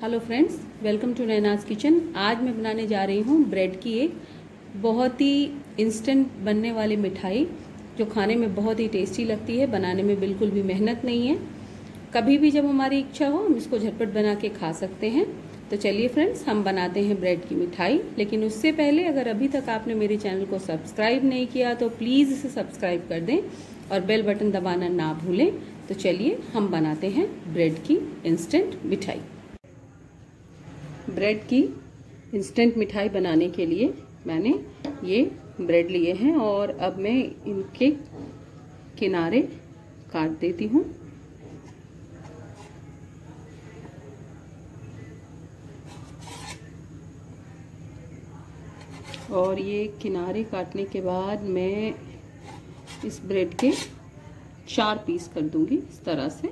Hello friends, welcome to Naina's kitchen. आज मैं बनाने जा रही हूँ ब्रेड की एक बहुत ही इंस्टेंट बनने वाली मिठाई जो खाने में बहुत ही टेस्टी लगती है। बनाने में बिल्कुल भी मेहनत नहीं है। कभी भी जब हमारी इच्छा हो हम इसको झटपट बना के खा सकते हैं। तो चलिए फ्रेंड्स, हम बनाते हैं ब्रेड की मिठाई। लेकिन उससे पहले अगर अभी तक आपने मेरे चैनल को सब्सक्राइब नहीं किया तो प्लीज़ इसे सब्सक्राइब कर दें और बेल बटन दबाना ना भूलें। तो चलिए हम बनाते हैं ब्रेड की इंस्टेंट मिठाई। ब्रेड की इंस्टेंट मिठाई बनाने के लिए मैंने ये ब्रेड लिए हैं और अब मैं इनके किनारे काट देती हूँ। और ये किनारे काटने के बाद मैं इस ब्रेड के 4 पीस कर दूंगी इस तरह से।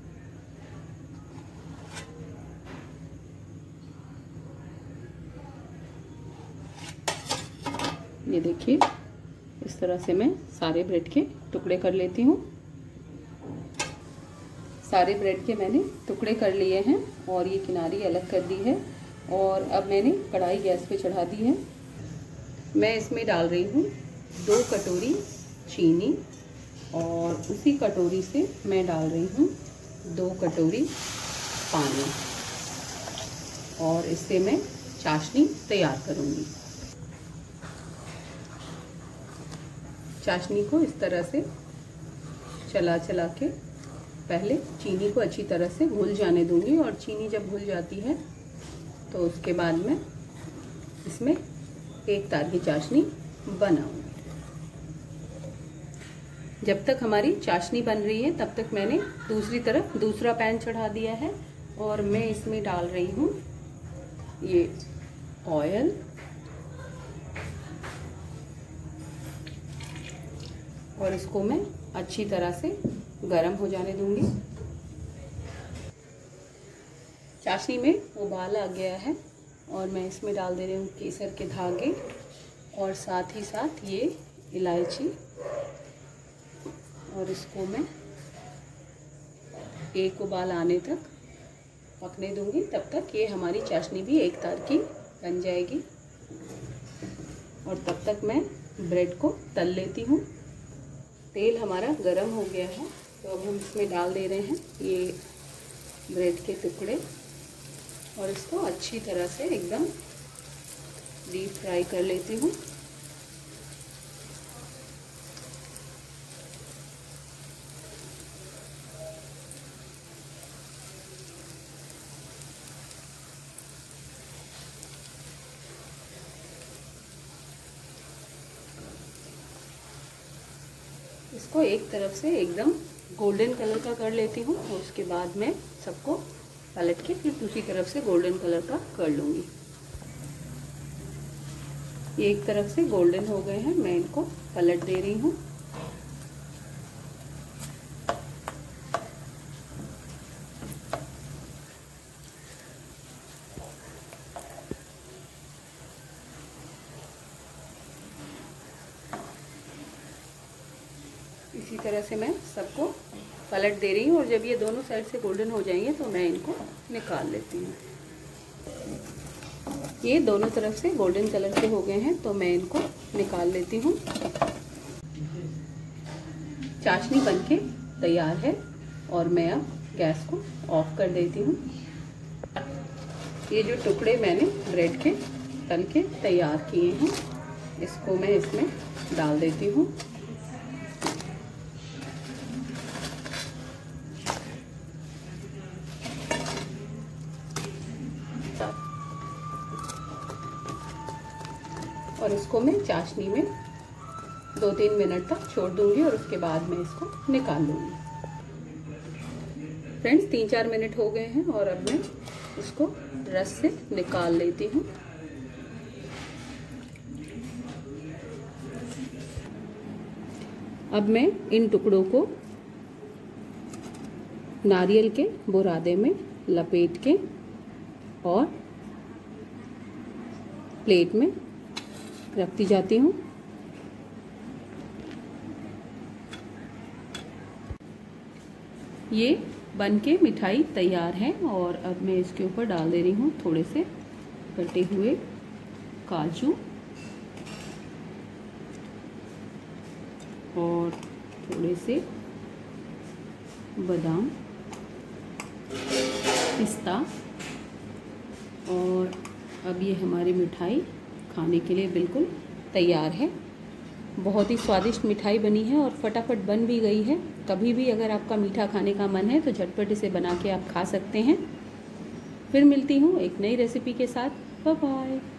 ये देखिए, इस तरह से मैं सारे ब्रेड के टुकड़े कर लेती हूँ। सारे ब्रेड के मैंने टुकड़े कर लिए हैं और ये किनारी अलग कर दी है। और अब मैंने कढ़ाई गैस पे चढ़ा दी है। मैं इसमें डाल रही हूँ 2 कटोरी चीनी और उसी कटोरी से मैं डाल रही हूँ 2 कटोरी पानी और इससे मैं चाशनी तैयार करूँगी। चाशनी को इस तरह से चला चला के पहले चीनी को अच्छी तरह से घुल जाने दूंगी और चीनी जब घुल जाती है तो उसके बाद में इसमें एक तार की चाशनी बनाऊंगी। जब तक हमारी चाशनी बन रही है तब तक मैंने दूसरी तरफ दूसरा पैन चढ़ा दिया है और मैं इसमें डाल रही हूँ ये ऑयल और इसको मैं अच्छी तरह से गरम हो जाने दूंगी। चाशनी में उबाल आ गया है और मैं इसमें डाल दे रही हूँ केसर के धागे और साथ ही साथ ये इलायची और इसको मैं एक उबाल आने तक पकने दूंगी। तब तक ये हमारी चाशनी भी एक तार की बन जाएगी और तब तक मैं ब्रेड को तल लेती हूँ। तेल हमारा गरम हो गया है तो अब हम इसमें डाल दे रहे हैं ये ब्रेड के टुकड़े और इसको अच्छी तरह से एकदम डीप फ्राई कर लेती हूँ। इसको एक तरफ से एकदम गोल्डन कलर का कर लेती हूँ और उसके बाद मैं सबको पलट के फिर दूसरी तरफ से गोल्डन कलर का कर लूँगी। ये एक तरफ से गोल्डन हो गए हैं, मैं इनको पलट दे रही हूँ। इसी तरह से मैं सबको पलट दे रही हूँ और जब ये दोनों साइड से गोल्डन हो जाएंगे तो मैं इनको निकाल लेती हूँ। ये दोनों तरफ से गोल्डन कलर के हो गए हैं तो मैं इनको निकाल लेती हूँ। चाशनी बनके तैयार है और मैं अब गैस को ऑफ कर देती हूँ। ये जो टुकड़े मैंने ब्रेड के तल के तैयार किए हैं इसको मैं इसमें डाल देती हूँ। और इसको मैं चाशनी में 2-3 मिनट तक छोड़ दूंगी और उसके बाद मैं इसको निकाल लूंगी। फ्रेंड्स, 3-4 मिनट हो गए हैं और अब मैं इसको रस से निकाल लेती हूँ। अब मैं इन टुकड़ों को नारियल के बुरादे में लपेट के और प्लेट में रखती जाती हूँ। ये बन के मिठाई तैयार है। और अब मैं इसके ऊपर डाल दे रही हूँ थोड़े से कटे हुए काजू और थोड़े से बादाम, पिस्ता। और अब ये हमारी मिठाई खाने के लिए बिल्कुल तैयार है। बहुत ही स्वादिष्ट मिठाई बनी है और फटाफट बन भी गई है। कभी भी अगर आपका मीठा खाने का मन है तो झटपट इसे बना के आप खा सकते हैं। फिर मिलती हूँ एक नई रेसिपी के साथ। Bye bye.